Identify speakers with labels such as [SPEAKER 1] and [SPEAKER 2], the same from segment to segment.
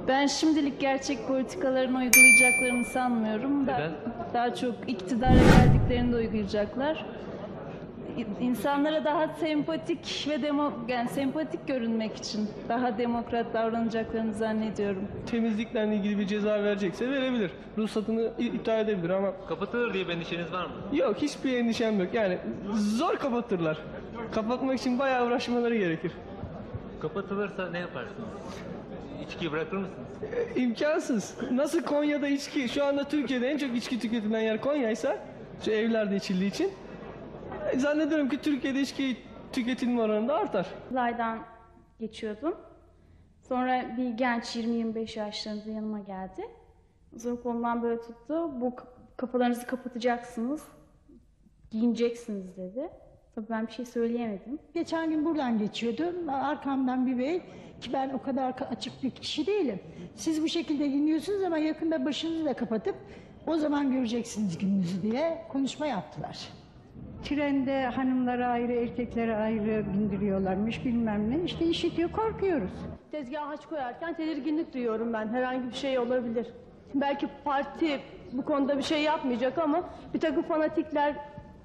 [SPEAKER 1] Ben şimdilik gerçek politikalarını uygulayacaklarını sanmıyorum.
[SPEAKER 2] Neden?
[SPEAKER 1] Daha çok iktidara geldiklerinde uygulayacaklar. İnsanlara daha sempatik ve yani sempatik görünmek için daha demokrat davranacaklarını zannediyorum.
[SPEAKER 3] Temizlikle ilgili bir ceza verecekse verebilir. Ruhsatını iptal edebilir ama
[SPEAKER 2] Kapatılır diye bir endişeniz var mı?
[SPEAKER 3] yok, hiçbir endişem yok. Yani zor kapatırlar. Kapatmak için bayağı uğraşmaları gerekir.
[SPEAKER 2] Kapatılırsa ne yaparsınız? İçkiyi bırakır mısınız?
[SPEAKER 3] İmkansız. Nasıl Konya'da içki, şu anda Türkiye'de en çok içki tüketilen yer Konya'ysa, şu evlerde içildiği için, zannediyorum ki Türkiye'de içki tüketilme oranı da artar.
[SPEAKER 4] Olaydan geçiyordum. Sonra bir genç 20-25 yaşlarında yanıma geldi. Sonra kolumdan böyle tuttu. Bu kapılarınızı kapatacaksınız, giyineceksiniz dedi. Tabii ben bir şey söyleyemedim.
[SPEAKER 5] Geçen gün buradan geçiyordum. Arkamdan bir bey, ki ben o kadar açık bir kişi değilim. Siz bu şekilde giyiniyorsunuz ama yakında başınızı da kapatıp o zaman göreceksiniz gününüzü diye konuşma yaptılar.
[SPEAKER 6] Trende hanımlara ayrı, erkeklere ayrı bindiriyorlarmış bilmem ne. İşte işitiyor, korkuyoruz.
[SPEAKER 7] Tezgaha haç koyarken tedirginlik duyuyorum ben. Herhangi bir şey olabilir. Belki parti bu konuda bir şey yapmayacak ama bir takım fanatikler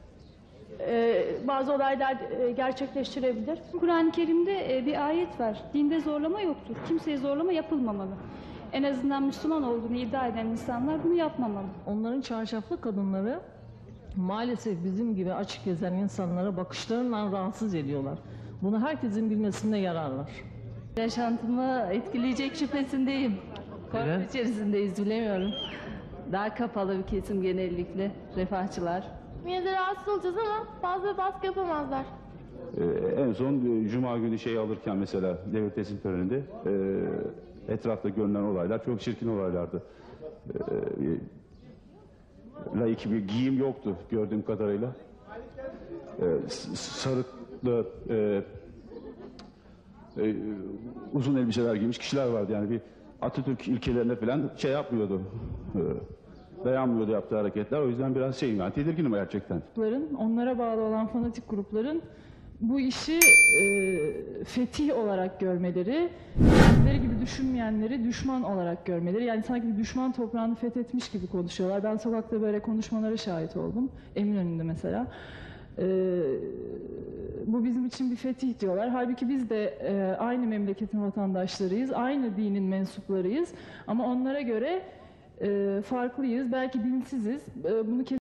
[SPEAKER 7] bazı olaylar gerçekleştirebilir.
[SPEAKER 1] Kur'an-ı Kerim'de bir ayet var. Dinde zorlama yoktur. Kimseye zorlama yapılmamalı. En azından Müslüman olduğunu iddia eden insanlar bunu yapmamalı.
[SPEAKER 8] Onların çarşaflı kadınları maalesef bizim gibi açık gezen insanlara bakışlarından rahatsız ediyorlar. Bunu herkesin bilmesinde yarar var.
[SPEAKER 1] Yaşantımı etkileyecek şüphesindeyim. Korku
[SPEAKER 2] Neden?
[SPEAKER 1] içerisindeyiz, bilemiyorum. Daha kapalı bir kesim genellikle, refahçılar.
[SPEAKER 9] Yine de rahatsız olacağız ama fazla baskı yapamazlar.
[SPEAKER 10] En son Cuma günü şey alırken mesela devlet teslim töreninde etrafta görünen olaylar çok çirkin olaylardı. Laik bir giyim yoktu gördüğüm kadarıyla. Sarıklı uzun elbiseler giymiş kişiler vardı, yani bir Atatürk ilkelerine falan şey yapmıyordu. Dayanmıyordu yaptığı hareketler. O yüzden biraz yani tedirginim gerçekten.
[SPEAKER 8] Onlara bağlı olan fanatik grupların bu işi fetih olarak görmeleri, kendileri gibi düşünmeyenleri düşman olarak görmeleri, yani sanki bir düşman toprağını fethetmiş gibi konuşuyorlar. Ben sokakta böyle konuşmalara şahit oldum. Eminönü'nde mesela. Bu bizim için bir fetih diyorlar. Halbuki biz de aynı memleketin vatandaşlarıyız, aynı dinin mensuplarıyız. Ama onlara göre farklıyız, belki dinsiziz. Bunu